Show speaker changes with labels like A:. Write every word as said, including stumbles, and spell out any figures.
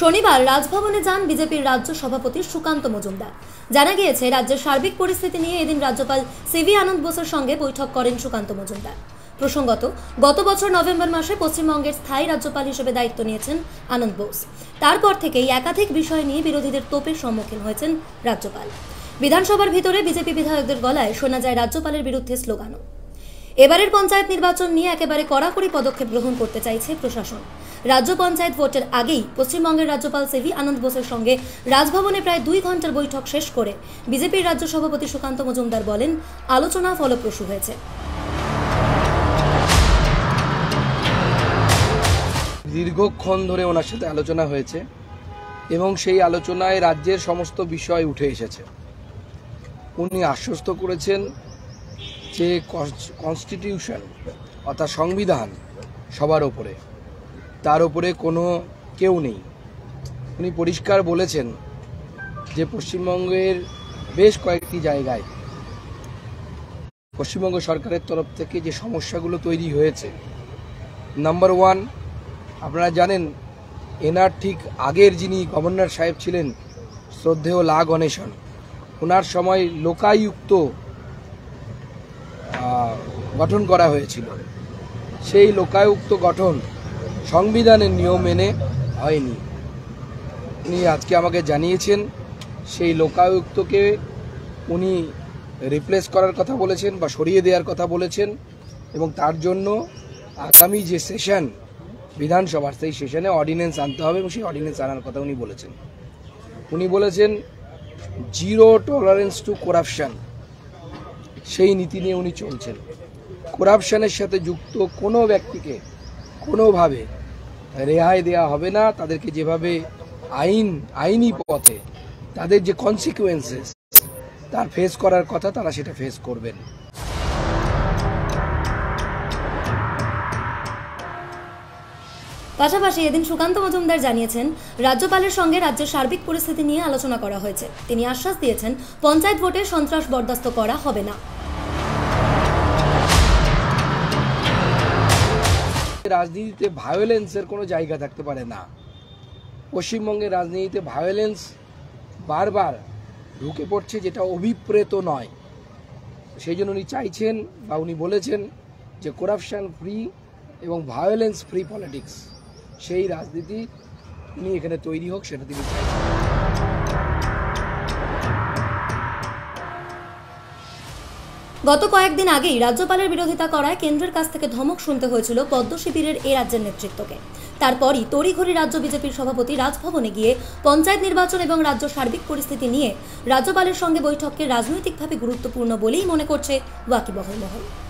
A: শনিবার রাজভবনে যান বিজেপির রাজ্য সভাপতি সুকান্ত মজুমদার। জানা গিয়েছে, রাজ্যের সার্বিক পরিস্থিতি নিয়ে এদিন রাজ্যপাল সিভি আনন্দ বোসের সঙ্গে বৈঠক করেন সুকান্ত মজুমদার। প্রসঙ্গত, গত বছর নভেম্বর মাসে পশ্চিমবঙ্গের স্থায়ী রাজ্যপাল হিসেবে দায়িত্ব নিয়েছেন আনন্দ বোস। তারপর থেকেই একাধিক বিষয় নিয়ে বিরোধীদের তোপের সম্মুখীন হয়েছেন রাজ্যপাল। বিধানসভার ভিতরে বিজেপি বিধায়কদের গলায় শোনা যায় রাজ্যপালের বিরুদ্ধে স্লোগানও। এবারের পঞ্চায়েত নির্বাচন নিয়ে একেবারে কড়াকড়ি পদক্ষেপ গ্রহণ করতে চাইছে প্রশাসন। রাজ্য পঞ্চায়েত ভোটের আগেই পশ্চিমবঙ্গের রাজ্যপাল সিভি আনন্দ বোসের সঙ্গে রাজভবনে প্রায় দুই ঘন্টার বৈঠক শেষ করে বিজেপির রাজ্য সভাপতি সুকান্ত মজুমদার বলেন, আলোচনা ফলপ্রসূ হয়েছে।
B: দীর্ঘক্ষণ ধরে ওনার সাথে আলোচনা হয়েছে এবং সেই আলোচনায় রাজ্যের সমস্ত বিষয় উঠে এসেছে। উনি আশ্বস্ত করেছেন যে কনস্টিটিউশন অর্থাৎ সংবিধান সবার ওপরে, তার উপরে কোনো কেউ নেই। উনি পরিষ্কার বলেছেন যে পশ্চিমবঙ্গের বেশ কয়েকটি জায়গায় পশ্চিমবঙ্গ সরকারের তরফ থেকে যে সমস্যাগুলো তৈরি হয়েছে, নাম্বার ওয়ান, আপনারা জানেন এনার ঠিক আগের যিনি গভর্নর সাহেব ছিলেন শ্রদ্ধেয় লা গণেশন, ওনার সময় লোকায়ুক্ত গঠন করা হয়েছিল। সেই লোকায়ুক্ত গঠন সংবিধানের নিয়ম মেনে হয়নি। উনি আজকে আমাকে জানিয়েছেন সেই লোকায়ুক্তকে উনি রিপ্লেস করার কথা বলেছেন বা সরিয়ে দেওয়ার কথা বলেছেন এবং তার জন্য আগামী যে সেশন বিধানসভার সেই সেশনে অর্ডিন্যান্স আনতে হবে এবং সেই অর্ডিন্যান্স আনার কথা উনি বলেছেন। উনি বলেছেন জিরো টলারেন্স টু করাপশন, সেই নীতি নিয়ে উনি চলছেন। করাপশনের সাথে যুক্ত কোনো ব্যক্তিকে কোনোভাবে রেহাই দেওয়া হবে না। তাদেরকে যেভাবে আইন আইনি পথে তাদের যে কনসিকুয়েন্সেস তার ফেস করার কথা, তারা সেটা ফেস করবেন।
A: পাশাপাশি এদিন সুকান্ত মজুমদার জানিয়েছেন, রাজ্যপালের সঙ্গে রাজ্যের সার্বিক পরিস্থিতি নিয়ে আলোচনা করা হয়েছে। তিনি আশ্বাস দিয়েছেন, পঞ্চায়েত ভোটে সন্ত্রাস বরদাস্ত করা হবে না।
B: রাজনীতিতে ভায়োলেন্সের কোনো জায়গা থাকতে পারে না। পশ্চিমবঙ্গের রাজনীতিতে ভায়োলেন্স বারবার ঢুকে পড়ছে, যেটা অভিপ্রেত নয়। সেই জন্য উনি চাইছেন বা উনি বলেছেন যে করাপশন ফ্রি এবং ভায়োলেন্স ফ্রি পলিটিক্স, সেই রাজনীতি উনি এখানে তৈরি হোক, সেটা তিনি চাইছেন।
A: গত কয়েকদিন আগেই রাজ্যপালের বিরোধিতা করায় কেন্দ্রের কাছ থেকে ধমক শুনতে হয়েছিল পদ্ম শিবিরের এ রাজ্যের নেতৃত্বকে। তারপরই তড়িঘড়ি রাজ্য বিজেপির সভাপতি রাজভবনে গিয়ে পঞ্চায়েত নির্বাচন এবং রাজ্য সার্বিক পরিস্থিতি নিয়ে রাজ্যপালের সঙ্গে বৈঠককে রাজনৈতিকভাবে গুরুত্বপূর্ণ বলেই মনে করছে ওয়াকিবহাল মহল।